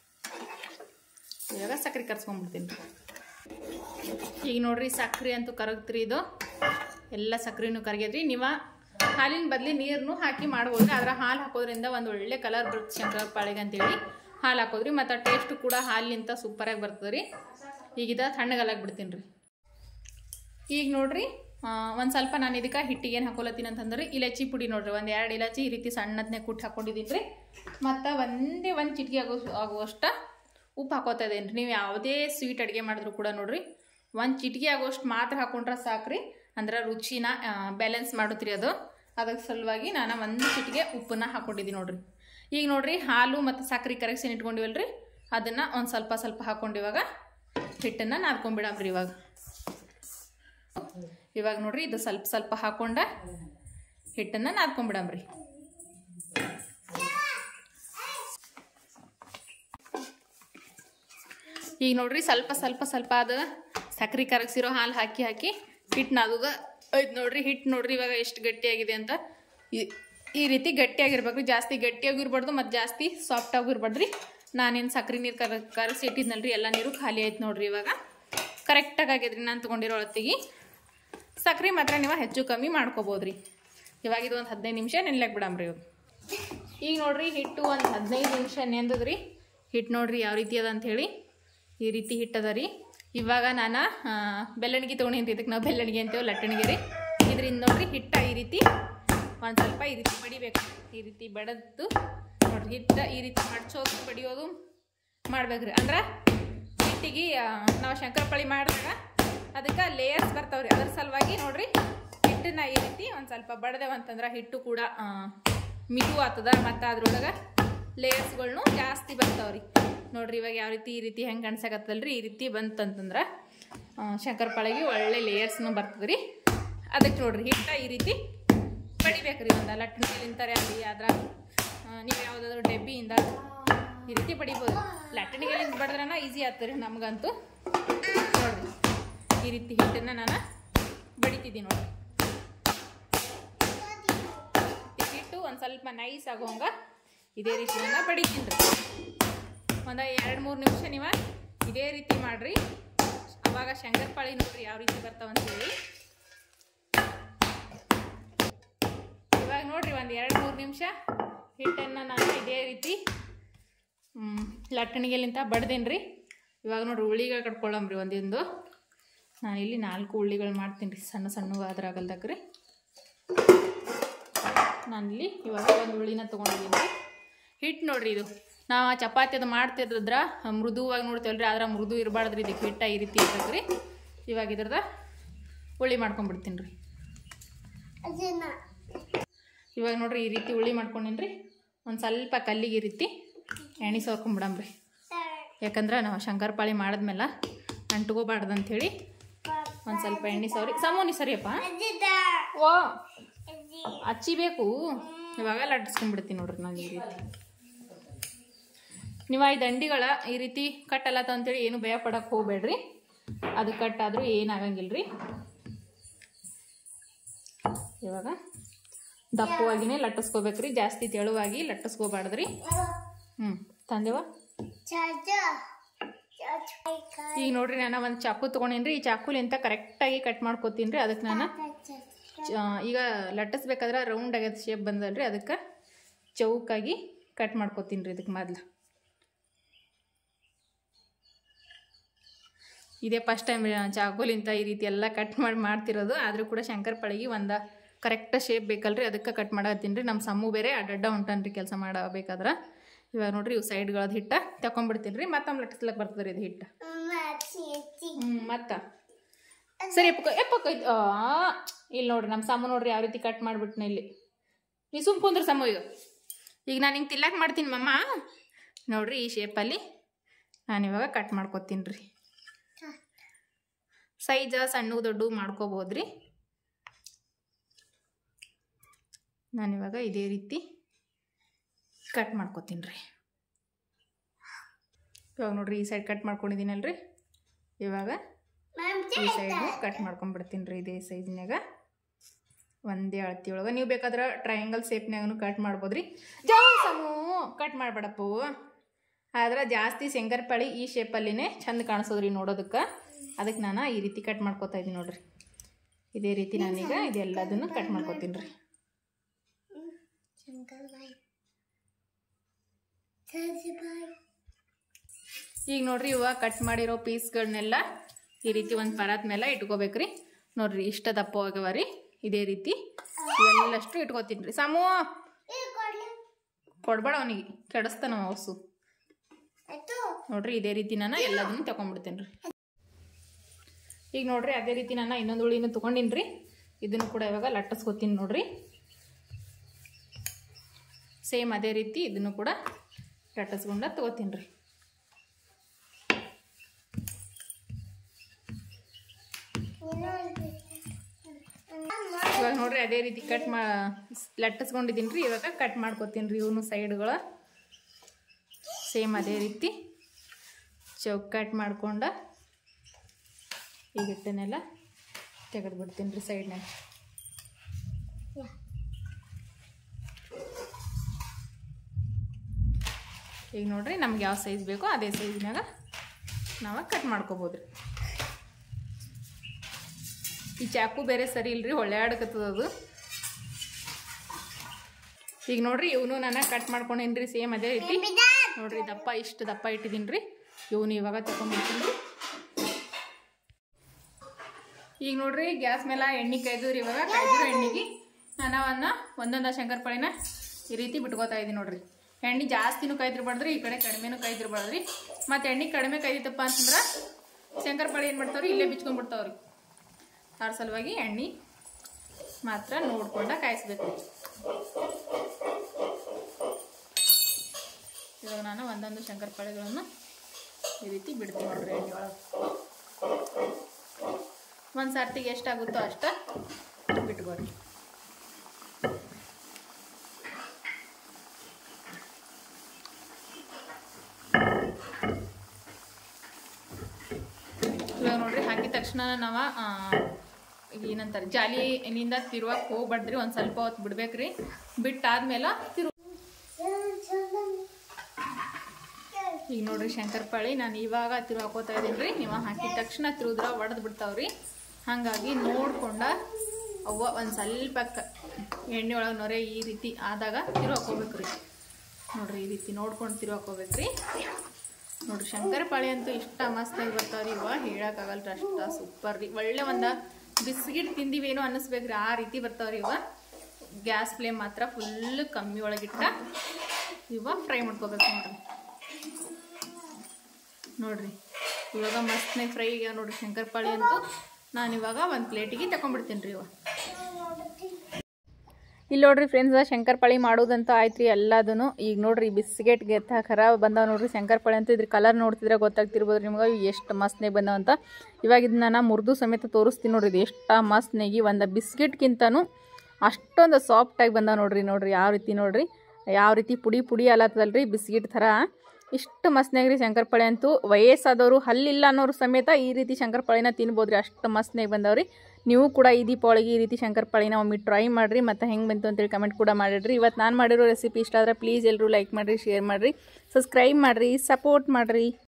ಇವಾಗ ಸಕ್ರೆ ಕರ್ಸ್ಕೊಂಡ್ಬಿಡ್ತೀನಿ. ಈಗ ನೋಡ್ರಿ ಸಕ್ರೆ ಅಂತೂ ಕರಗ್ತ್ರಿ. ಇದು ಎಲ್ಲ ಸಕ್ರೆನೂ ಕರಗ್ಯದ್ರಿ. ನೀವು ಹಾಲಿನ ಬದಲಿ ನೀರನ್ನು ಹಾಕಿ ಮಾಡ್ಬೋದ್ರಿ. ಅದ್ರ ಹಾಲು ಹಾಕೋದ್ರಿಂದ ಒಂದು ಒಳ್ಳೆ ಕಲರ್ ಬರುತ್ತೆ ಶಂಕರಪಾಳಿಗೆ ಅಂತೇಳಿ ಹಾಲು ಹಾಕೋದ್ರಿ. ಮತ್ತು ಟೇಸ್ಟು ಕೂಡ ಹಾಲಿನಿಂದ ಸೂಪರಾಗಿ ಬರ್ತದೆ ರೀ. ಈಗಿದ ತಣ್ಣಗಾಲಾಗಿ ಬಿಡ್ತೀನಿ ರೀ. ಈಗ ನೋಡ್ರಿ ಒಂದು ಸ್ವಲ್ಪ ನಾನು ಇದಕ್ಕೆ ಹಿಟ್ಟಿಗೆ ಏನು ಹಾಕೊಲತ್ತೀನಿ ಅಂತಂದ್ರೆ ಇಲಚಿ ಪುಡಿ ನೋಡ್ರಿ, ಒಂದು ಎರಡು ಇಲಚಿ ಈ ರೀತಿ ಸಣ್ಣದನ್ನೇ ಕುಟ್ಟು ಹಾಕೊಂಡಿದ್ದೀನಿ ರೀ. ಮತ್ತು ಒಂದೇ ಒಂದು ಚಿಟಿಕೆ ಆಗೋ ಆಗುವಷ್ಟ ಉಪ್ಪು ಹಾಕೋತಾ ಇದೇನು ರೀ. ನೀವು ಯಾವುದೇ ಸ್ವೀಟ್ ಅಡುಗೆ ಮಾಡಿದ್ರು ಕೂಡ ನೋಡ್ರಿ ಒಂದು ಚಿಟಿಕೆ ಆಗೋಷ್ಟು ಮಾತ್ರ ಹಾಕೊಂಡ್ರೆ ಸಾಕ್ರಿ. ಅಂದ್ರೆ ರುಚಿನ ಬ್ಯಾಲೆನ್ಸ್ ಮಾಡುತ್ತೀರಿ ಅದು. ಅದಕ್ಕೆ ಸಲುವಾಗಿ ನಾನು ಒಂದು ಚಿಟಿಕೆ ಉಪ್ಪನ್ನ ಹಾಕೊಂಡಿದ್ದೀನಿ ನೋಡ್ರಿ. ಈಗ ನೋಡ್ರಿ ಹಾಲು ಮತ್ತು ಸಕ್ರೆ ಕರಗಿಸಿ ಇಟ್ಕೊಂಡಿವಲ್ರಿ, ಅದನ್ನು ಒಂದು ಸ್ವಲ್ಪ ಸ್ವಲ್ಪ ಹಾಕೊಂಡು ಇವಾಗ ಹಿಟ್ಟನ್ನು ನಾದ್ಕೊಂಡ್ಬಿಡಮ್ರಿ. ಇವಾಗ ಇವಾಗ ನೋಡ್ರಿ ಇದು ಸ್ವಲ್ಪ ಸ್ವಲ್ಪ ಹಾಕೊಂಡ ಹಿಟ್ಟನ್ನು ನಾದ್ಕೊಂಡ್ಬಿಡಮ್ರಿ. ಈಗ ನೋಡ್ರಿ ಸ್ವಲ್ಪ ಸ್ವಲ್ಪ ಸ್ವಲ್ಪ ಅದು ಸಕ್ರೆ ಕರಗಿಸಿರೋ ಹಾಲು ಹಾಕಿ ಹಾಕಿ ಹಿಟ್ಟು ನಾದೋದು ಐದು ನೋಡ್ರಿ. ಹಿಟ್ಟು ನೋಡ್ರಿ ಇವಾಗ ಎಷ್ಟು ಗಟ್ಟಿಯಾಗಿದೆ ಅಂತ. ಈ ರೀತಿ ಗಟ್ಟಿಯಾಗಿರ್ಬೇಕು. ಜಾಸ್ತಿ ಗಟ್ಟಿಯಾಗಿರ್ಬಾರ್ದು ಮತ್ತು ಜಾಸ್ತಿ ಸಾಫ್ಟಾಗಿರ್ಬಾರ್ದ್ರಿ. ನಾನೇನು ಸಕ್ರೆ ನೀರು ಕರ ಕರಗಿಸಿ ಇಟ್ಟಿದ್ನಲ್ರಿ ಎಲ್ಲ ನೀರು ಖಾಲಿ ಆಯ್ತು ನೋಡ್ರಿ. ಇವಾಗ ಕರೆಕ್ಟಾಗಿ ಆಗಿದ್ರಿ. ನಾನು ತೊಗೊಂಡಿರೋ ಅಳತೆಗೆ ಸಕ್ರೆ ಮಾತ್ರ ನೀವು ಹೆಚ್ಚು ಕಮ್ಮಿ ಮಾಡ್ಕೋಬೋದ್ರಿ. ಇವಾಗ ಇದು ಒಂದು ಹದಿನೈದು ನಿಮಿಷ ನೆನ್ಲಕ್ಕೆ ಬಿಡಮ್ರಿ. ಇವಾಗ ಈಗ ನೋಡ್ರಿ ಹಿಟ್ಟು ಒಂದು ಹದಿನೈದು ನಿಮಿಷ ನೆಂದದ್ರಿ. ಹಿಟ್ಟು ನೋಡ್ರಿ ಯಾವ ರೀತಿ ಅದ ಅಂಥೇಳಿ ಈ ರೀತಿ ಹಿಟ್ಟದ ರೀ. ಇವಾಗ ನಾನು ಬೆಲ್ಲಣಿಗೆ ತೊಗೊಂಡಿನಿ. ಇದಕ್ಕೆ ನಾವು ಬೆಲ್ಲಣಿಗೆ ಅಂತೇವೆ, ಲಟ್ಟಣಿಗೆ ರೀ. ಇದರಿಂದ ನೋಡ್ರಿ ಹಿಟ್ಟ ಈ ರೀತಿ ಒಂದು ಸ್ವಲ್ಪ ಈ ರೀತಿ ಬಡಿಬೇಕು. ಈ ರೀತಿ ಬಡದ್ದು ನೋಡ್ರಿ ಹಿಟ್ಟ ಈ ರೀತಿ ಮಡ್ಚೋದು ಬಡಿಯೋದು ಮಾಡ್ಬೇಕ್ರಿ. ಅಂದ್ರೆ ಹಿಟ್ಟಿಗೆ ನಾವು ಶಂಕರಪಾಳಿ ಮಾಡಿದಾಗ ಅದಕ್ಕೆ ಲೇಯರ್ಸ್ ಬರ್ತಾವ್ರಿ. ಅದ್ರ ಸಲುವಾಗಿ ನೋಡ್ರಿ ಹಿಟ್ಟನ್ನ ಈ ರೀತಿ ಒಂದು ಸ್ವಲ್ಪ ಬಡ್ದೇವಂತಂದ್ರೆ ಹಿಟ್ಟು ಕೂಡ ಮಿದು ಆಗ್ತದ. ಮತ್ತು ಅದ್ರೊಳಗೆ ಲೇಯರ್ಸ್ಗಳ್ನು ಜಾಸ್ತಿ ಬರ್ತಾವ್ರಿ ನೋಡ್ರಿ. ಇವಾಗ ಯಾವ ರೀತಿ ಈ ರೀತಿ ಹೆಂಗೆ ಕಾಣಿಸಕತ್ತಲ್ರಿ, ಈ ರೀತಿ ಬಂತಂತಂದ್ರೆ ಶಂಕರಪಾಳಿಗೆ ಒಳ್ಳೆ ಲೇಯರ್ಸ್ನು ಬರ್ತದ್ರಿ. ಅದಕ್ಕೆ ನೋಡ್ರಿ ಹಿಟ್ಟ ಈ ರೀತಿ ಬಡಿಬೇಕ್ರಿ. ಒಂದು ಲಟ್ಟಣಿಗೆಲಿಂತಾರೆ ಅಲ್ಲಿ ಅದ್ರ ನೀವು ಯಾವುದಾದ್ರೂ ಡಬ್ಬಿಯಿಂದ ಈ ರೀತಿ ಬಡಿಬೋದು. ಲಟ್ಟಣಿಗೆಲಿಂದ ಬಡಿದ್ರನ ಈಸಿ ಆಗ್ತದೆ ನಮಗಂತೂ. ನೋಡ್ರಿ ಈ ರೀತಿ ಹಿಟ್ಟನ್ನು ನಾನು ಬಡಿತಿದ್ದೀನಿ ನೋಡ್ರಿ. ಹಿಟ್ಟು ಒಂದು ಸ್ವಲ್ಪ ನೈಸ್ ಆಗೋಂಗ ಇದೇ ರೀತಿ ನಾನು ಬಡಿತೀನಿ ರೀ. ಒಂದು ಎರಡು ಮೂರು ನಿಮಿಷ ನೀವು ಇದೇ ರೀತಿ ಮಾಡಿರಿ. ಅವಾಗ ಶಂಕರಪಾಳಿ ನೋಡ್ರಿ ಯಾವ ರೀತಿ ಬರ್ತಾವಂತೇಳಿ. ಇವಾಗ ನೋಡ್ರಿ ಒಂದು ಎರಡು ಮೂರು ನಿಮಿಷ ಹಿಟ್ಟನ್ನು ನಾನು ಇದೇ ರೀತಿ ಲಟ್ಟಣಿಗೆಲಿಂತ ಬಡ್ದೇನಿ ರೀ. ಇವಾಗ ನೋಡ್ರಿ ಉಳ್ಳಿಗಳು ಕಟ್ಕೊಳ್ಳಮ್ರಿ. ಒಂದೊಂದು ನಾನಿಲ್ಲಿ ನಾಲ್ಕು ಉಳ್ಳಿಗಳು ಮಾಡ್ತೀನಿ ರೀ, ಸಣ್ಣ ಸಣ್ಣ ಅದ್ರಾಗಲ್ದಕ್ರಿ. ನಾನಿಲ್ಲಿ ಇವಾಗ ಒಂದು ಉಳ್ಳಿನ ತೊಗೊಂಡಿದ್ದೀನಿ ರೀ. ಹಿಟ್ಟು ನೋಡ್ರಿ ಇದು ನಾವು ಚಪಾತಿ ಅದು ಮಾಡ್ತಿದ್ರ ಮೃದುವಾಗಿ ನೋಡ್ತೇವಲ್ರಿ, ಆದ್ರೆ ಮೃದು ಇರಬಾರ್ದ್ರಿ. ಇದಕ್ಕೆ ಹಿಟ್ಟ ಈ ರೀತಿ ಇರ್ತದೆ ರೀ. ಇವಾಗ ಇದ್ರದ ಉಳ್ಳಿ ಮಾಡ್ಕೊಂಡ್ಬಿಡ್ತೀನಿ ರೀ. ಇವಾಗ ನೋಡ್ರಿ ಈ ರೀತಿ ಉಳ್ಳಿ ಮಾಡ್ಕೊಂಡಿನಿ ರೀ. ಒಂದು ಸ್ವಲ್ಪ ಕಲ್ಲಿಗೆ ಈ ರೀತಿ ಎಣ್ಣೆ ಸೋರ್ಕೊಂಡ್ಬಿಡಮ್ರಿ. ಯಾಕಂದ್ರೆ ನಾವು ಶಂಕರಪಾಳಿ ಮಾಡಿದ್ಮೇಲೆ ಅಂಟ್ಕೋಬಾರ್ದು ಅಂಥೇಳಿ ಒಂದು ಸ್ವಲ್ಪ ಎಣ್ಣೆ ಸೌರಿ ಸಮೋನಿ ಸರಿಯಪ್ಪ ಓ ಹಚ್ಚಿಬೇಕು. ಇವಾಗ ಲಟ್ಟಿಸ್ಕೊಂಡ್ಬಿಡ್ತೀನಿ ನೋಡ್ರಿ ನಾನು ಈ ರೀತಿ. ನೀವು ಈ ದಂಡಿಗಳ ಈ ರೀತಿ ಕಟ್ಟಲ್ಲತ್ತ ಅಂತೇಳಿ ಏನು ಭಯ ಪಡಕ್ಕೆ ಹೋಗ್ಬೇಡ್ರಿ. ಅದು ಕಟ್ಟಾದರೂ ಏನಾಗಂಗಿಲ್ಲ ರೀ. ಇವಾಗ ದಪ್ಪವಾಗಿನೇ ಲಟ್ಟಿಸ್ಕೋಬೇಕ್ರಿ, ಜಾಸ್ತಿ ತೆಳುವಾಗಿ ಲಟ್ಟಿಸ್ಕೋಬಾರ್ದ್ರಿ. ಹ್ಞೂ ತಂದೆವ ಈಗ ನೋಡ್ರಿ ನಾನು ಒಂದು ಚಾಕು ತೊಗೊಂಡೇನ್ರಿ. ಈ ಚಾಕುಲಿಂತ ಕರೆಕ್ಟಾಗಿ ಕಟ್ ಮಾಡ್ಕೋತೀನಿ ರೀ. ಅದಕ್ಕೆ ನಾನು ಈಗ ಲಟ್ಟಿಸ್ಬೇಕಾದ್ರೆ ರೌಂಡ್ ಆಗ್ಯದ ಶೇಪ್ ಬಂದಲ್ರಿ, ಅದಕ್ಕೆ ಚೌಕಾಗಿ ಕಟ್ ಮಾಡ್ಕೋತೀನಿ ರೀ. ಇದಕ್ಕೆ ಮೊದಲು ಇದೇ ಫಸ್ಟ್ ಟೈಮ್ ಚಾಕುಲಿಂತ ಈ ರೀತಿ ಎಲ್ಲ ಕಟ್ ಮಾಡಿ ಮಾಡ್ತಿರೋದು. ಆದರೂ ಕೂಡ ಶಂಕರಪಾಳಿಗೆ ಒಂದು ಕರೆಕ್ಟ್ ಶೇಪ್ ಬೇಕಲ್ರಿ, ಅದಕ್ಕೆ ಕಟ್ ಮಾಡತ್ತೀನಿ ರೀ. ನಮ್ಮ ಸಮ್ಮು ಬೇರೆ ಅಡ್ಡ ಹೊಂಟನ್ರಿ ಕೆಲಸ ಮಾಡಬೇಕಾದ್ರೆ. ಇವಾಗ ನೋಡ್ರಿ ಇವು ಸೈಡ್ಗಳದ್ದು ಹಿಟ್ಟ ತಕೊಂಡ್ಬಿಡ್ತೀನಿ ರೀ. ಮತ್ತೊಮ್ಮೆ ಲಟ್ಟಿಸ್ಲಕ್ಕೆ ಬರ್ತದೆ ರೀ ಇದು ಹಿಟ್ಟು. ಹ್ಞೂ ಮತ್ತು ಸರಿ ಎಪ್ಪಕ್ಕ ಎಪ್ಪಕ್ಕೈತು ಇಲ್ಲಿ ನೋಡ್ರಿ ನಮ್ಮ ಸಮ್ಮು ನೋಡ್ರಿ ಯಾವ ರೀತಿ ಕಟ್ ಮಾಡಿಬಿಟ್ನ ಇಲ್ಲಿ. ನೀ ಸುಮ್ ಕುಂದ್ರಿ ಸಮ್ಮು. ಈಗ ಈಗ ನಾನು ಹಿಂಗೆ ತಿಲ್ಲಕ್ಕೆ ಮಾಡ್ತೀನಿ ಮಮ್ಮ. ನೋಡ್ರಿ ಈ ಶೇಪಲ್ಲಿ ನಾನಿವಾಗ ಕಟ್ ಮಾಡ್ಕೊತೀನಿ ರೀ. ಸೈಜ ಸಣ್ಣ ದೊಡ್ಡ ಮಾಡ್ಕೋಬೋದ್ರಿ. ನಾನಿವಾಗ ಇದೇ ರೀತಿ ಕಟ್ ಮಾಡ್ಕೊತೀನಿ ರೀ. ಇವಾಗ ನೋಡ್ರಿ ಈ ಸೈಡ್ ಕಟ್ ಮಾಡ್ಕೊಂಡಿದ್ದೀನಲ್ರಿ. ಇವಾಗ ಈ ಸೈಡ್ ಕಟ್ ಮಾಡ್ಕೊಂಡ್ಬಿಡ್ತೀನಿ ರೀ ಇದೇ ಸೈಜ್ನಾಗ. ಒಂದೇ ಅಳತಿ ಒಳಗೆ ನೀವು ಬೇಕಾದ್ರೆ ಟ್ರಯಾಂಗಲ್ ಶೇಪ್ನಾಗೂ ಕಟ್ ಮಾಡ್ಬೋದ್ರಿ. ಜಾಸಮು ಕಟ್ ಮಾಡಬೇಡಪ್ಪು. ಆದ್ರೆ ಜಾಸ್ತಿ ಶಂಕರಪಾಳಿ ಈ ಶೇಪಲ್ಲಿನೇ ಚಂದ ಕಾಣಿಸೋದ್ರಿ ನೋಡೋದಕ್ಕೆ. ಅದಕ್ಕೆ ನಾನು ಈ ರೀತಿ ಕಟ್ ಮಾಡ್ಕೊತಾ ಇದ್ದೀನಿ ನೋಡ್ರಿ. ಇದೇ ರೀತಿ ನಾನೀಗ ಇದೆಲ್ಲದನ್ನು ಕಟ್ ಮಾಡ್ಕೊತೀನಿ ರೀ. ಈಗ ನೋಡ್ರಿ ಇವಾಗ ಕಟ್ ಮಾಡಿರೋ ಪೀಸ್ಗಳನ್ನೆಲ್ಲ ಈ ರೀತಿ ಒಂದು ಪರಾತ್ ಮೇಲೆ ಇಟ್ಕೋಬೇಕ್ರಿ. ನೋಡ್ರಿ ಇಷ್ಟ ದಪ್ಪ ಹೋಗ್ಯವ ರೀ. ಇದೇ ರೀತಿ ಇವೆಲ್ಲಷ್ಟು ಇಟ್ಕೋತೀನಿ ರೀ. ಸಾಮು ಕೊಡ್ಬೇಡ ಅವನಿಗೆ, ಕೆಡಿಸ್ತಾನ ಹಸು. ನೋಡ್ರಿ ಇದೇ ರೀತಿ ನಾನು ಎಲ್ಲದನ್ನು ತಗೊಂಡ್ಬಿಡ್ತೇನೆ ರೀ. ಈಗ ನೋಡ್ರಿ ಅದೇ ರೀತಿ ನಾನು ಇನ್ನೊಂದು ಉಳಿನೂ ತೊಗೊಂಡಿನಿ ರೀ. ಇದನ್ನು ಕೂಡ ಇವಾಗ ಲಟ್ಟಿಸ್ಕೊತೀನಿ ನೋಡ್ರಿ. ಸೇಮ್ ಅದೇ ರೀತಿ ಇದನ್ನು ಕೂಡ ಲಟ್ಟಿಸ್ಕೊಂಡ ತಗೋತೀನಿ ರೀ. ಇವಾಗ ನೋಡ್ರಿ ಅದೇ ರೀತಿ ಕಟ್ ಮಾ ಲಟ್ಟಿಸ್ಕೊಂಡಿದ್ದೀನಿ ರೀ. ಇವಾಗ ಕಟ್ ಮಾಡ್ಕೊತೀನಿ ರೀ ಇವನು ಸೈಡ್ಗಳ. ಸೇಮ್ ಅದೇ ರೀತಿ ಚೌಕ್ ಕಟ್ ಮಾಡ್ಕೊಂಡ ಈ ಹಿಟ್ಟನ್ನೆಲ್ಲ ತೆಗೆದು ಬಿಡ್ತೀನಿ ರೀ ಸೈಡ್ನಾಗ. ಈಗ ನೋಡ್ರಿ ನಮ್ಗೆ ಯಾವ ಸೈಜ್ ಬೇಕೋ ಅದೇ ಸೈಜ್ನಾಗ ನಾವು ಕಟ್ ಮಾಡ್ಕೋಬೋದ್ರಿ. ಈ ಚಾಕು ಬೇರೆ ಸರಿ ಇಲ್ರಿ, ಹೊಳ್ಯಾಡಕತ್ತದದು. ಈಗ ನೋಡ್ರಿ ಇವನು ನಾನು ಕಟ್ ಮಾಡ್ಕೊಂಡೇನಿ ರೀ. ಸೇಮ್ ಅದೇ ರೀತಿ ನೋಡ್ರಿ ದಪ್ಪ ಇಷ್ಟು ದಪ್ಪ ಇಟ್ಟಿದ್ದೀನಿ ರೀ. ಇವನು ಇವಾಗ ತಗೊಂಡ್ಬಿಡ್ತೀನಿ ರೀ. ಈಗ ನೋಡ್ರಿ ಗ್ಯಾಸ್ ಮೇಲೆ ಎಣ್ಣೆ ಕಾಯ್ದ್ರಿ. ಇವಾಗ ಕಾಯ್ದಿರೋ ಎಣ್ಣೆಗೆ ನಾನು ಅವನ್ನ ಒಂದೊಂದು ಶಂಕರಪಾಳಿನ ಈ ರೀತಿ ಬಿಟ್ಕೋತಾ ಇದ್ದೀನಿ ನೋಡ್ರಿ. ಎಣ್ಣೆ ಜಾಸ್ತಿನೂ ಕಾಯ್ದಿರ್ಬಾರ್ದ್ರಿ, ಈ ಕಡೆ ಕಡಿಮೆನೂ ಕಾಯ್ದಿರ್ಬಾರ್ದ್ರಿ. ಮತ್ತು ಎಣ್ಣೆ ಕಡಿಮೆ ಕಾಯ್ದಿತ್ತಪ್ಪ ಅಂತಂದ್ರೆ ಶಂಕರಪಾಳಿ ಏನು ಮಾಡ್ತಾವ್ರಿ ಇಲ್ಲೇ ಬಿಚ್ಕೊಂಡ್ಬಿಡ್ತಾವ್ರಿ. ಅದ್ರ ಸಲುವಾಗಿ ಎಣ್ಣೆ ಮಾತ್ರ ನೋಡ್ಕೊಂಡ ಕಾಯಿಸ್ಬೇಕು. ಇವಾಗ ನಾನು ಒಂದೊಂದು ಶಂಕರಪಾಳಿಗಳನ್ನು ಈ ರೀತಿ ಬಿಡ್ತೀನಿ ನೋಡ್ರಿ ಎಣ್ಣೆ ಒಳಗೆ. ಒಂದು ಸರ್ತಿಗೆ ಎಷ್ಟಾಗುತ್ತೋ ಅಷ್ಟ ಬಿಟ್ಕೋರಿ. ಇವಾಗ ನೋಡ್ರಿ ಹಾಕಿದ ತಕ್ಷಣ ನಾವು ಏನಂತಾರೆ ಜಾಲಿನಿಂದ ತಿರುವಕ್ಕೆ ಹೋಗ್ಬಾರ್ದ್ರಿ. ಒಂದು ಸ್ವಲ್ಪ ಹೊತ್ತು ಬಿಡ್ಬೇಕ್ರಿ. ಬಿಟ್ಟಾದ್ಮೇಲೆ ತಿರು ಈಗ ನೋಡ್ರಿ ಶಂಕರಪಾಳಿ ನಾನು ಇವಾಗ ತಿರು ಹಾಕೋತಾ ಇದ್ದೀನಿ ರೀ. ನೀವು ಹಾಕಿದ ತಕ್ಷಣ ತಿರುದ್ರ ಒಡೆದು ಬಿಡ್ತಾವ್ರಿ. ಹಾಗಾಗಿ ನೋಡ್ಕೊಂಡ ಅವ್ವ ಒಂದು ಸ್ವಲ್ಪ ಎಣ್ಣೆ ಒಳಗೆ ನೊರೆ ಈ ರೀತಿ ಆದಾಗ ತಿರು ಹಾಕೋಬೇಕ್ರಿ. ನೋಡ್ರಿ ಈ ರೀತಿ ನೋಡ್ಕೊಂಡು ತಿರು ಹಾಕೋಬೇಕ್ರಿ. ನೋಡ್ರಿ ಶಂಕರಪಾಳಿ ಅಂತೂ ಇಷ್ಟ ಮಸ್ತಾಗಿ ಬರ್ತಾವ್ರಿ. ಇವ ಹೇಳಕ್ಕಾಗಲ್ರಿ, ಅಷ್ಟ ಸೂಪರ್ ರೀ. ಒಳ್ಳೆ ಒಂದು ಬಿಸ್ಕಿಟ್ ತಿಂದಿವೇನೋ ಅನ್ನಿಸ್ಬೇಕ್ರಿ, ಆ ರೀತಿ ಬರ್ತಾವ್ರಿ ಇವ. ಗ್ಯಾಸ್ ಫ್ಲೇಮ್ ಮಾತ್ರ ಫುಲ್ ಕಮ್ಮಿ ಒಳಗಿಟ್ಟ ಇವ ಫ್ರೈ ಮಾಡ್ಕೋಬೇಕು ನೋಡ್ರಿ. ನೋಡ್ರಿ ಇವಾಗ ಮಸ್ತ್ನೇ ಫ್ರೈ ಈಗ ನೋಡ್ರಿ ಶಂಕರಪಾಳಿ ಅಂತೂ ನಾನು ಇವಾಗ ಒಂದು ಪ್ಲೇಟಿಗೆ ತಗೊಂಡ್ಬಿಡ್ತೀನಿ ರೀ. ಇವ ಇಲ್ಲಿ ನೋಡ್ರಿ ಫ್ರೆಂಡ್ಸ್ ಶಂಕರಪಾಳಿ ಮಾಡೋದಂತ ಆಯ್ತು ರೀ ಎಲ್ಲದೂ. ಈಗ ನೋಡ್ರಿ ಬಿಸ್ಕೆಟ್ಗೆ ಖರಾಬ್ ಬಂದಾವ ನೋಡ್ರಿ ಶಂಕರಪಾಳಿ ಅಂತೂ. ಇದ್ರ ಕಲರ್ ನೋಡ್ತಿದ್ರೆ ಗೊತ್ತಾಗ್ತಿರ್ಬೋದು ನಿಮ್ಗೆ ಎಷ್ಟು ಮಸ್ತ್ನಾಗ ಬಂದಾವ ಅಂತ. ಇವಾಗ ಇದನ್ನ ನಾನು ಮುರಿದು ಸಮೇತ ತೋರಿಸ್ತೀನಿ ನೋಡ್ರಿ. ಇದು ಎಷ್ಟು ಮಸ್ತ್ನಾಗಿ ಒಂದು ಬಿಸ್ಕೆಟ್ಗಿಂತನೂ ಅಷ್ಟೊಂದು ಸಾಫ್ಟಾಗಿ ಬಂದಾವ ನೋಡ್ರಿ. ನೋಡ್ರಿ ಯಾವ ರೀತಿ ನೋಡ್ರಿ ಯಾವ ರೀತಿ ಪುಡಿ ಪುಡಿ ಅಲ್ಲತ್ತದಲ್ರಿ ಬಿಸ್ಕೆಟ್ ಥರ. ಇಷ್ಟು ಮಸ್ತ್ನಾಗ ರೀ ಶಂಕರಪಾಳಿ ಅಂತೂ. ವಯಸ್ಸಾದವರು ಹಲ್ಲಿಲ್ಲ ಅನ್ನೋರು ಸಮೇತ ಈ ರೀತಿ ಶಂಕರಪಾಳಿನ ತಿನ್ಬೋದ್ರಿ, ಅಷ್ಟು ಮಸ್ತ್ನಾಗ ಬಂದವ್ರಿ. ನೀವು ಕೂಡ ಈ ದೀಪಾವಳಿಗೆ ಈ ರೀತಿ ಶಂಕರಪಾಳಿನ ಒಮ್ಮೆ ಟ್ರೈ ಮಾಡಿರಿ. ಮತ್ತು ಹೆಂಗೆ ಬಂತು ಅಂತೇಳಿ ಕಮೆಂಟ್ ಕೂಡ ಮಾಡಿಡ್ರಿ. ಇವತ್ತು ನಾನು ಮಾಡಿರೋ ರೆಸಿಪಿ ಇಷ್ಟ ಆದರೆ ಪ್ಲೀಸ್ ಎಲ್ಲರೂ ಲೈಕ್ ಮಾಡಿರಿ, ಶೇರ್ ಮಾಡಿರಿ, ಸಬ್ಸ್ಕ್ರೈಬ್ ಮಾಡಿರಿ, ಸಪೋರ್ಟ್ ಮಾಡಿರಿ.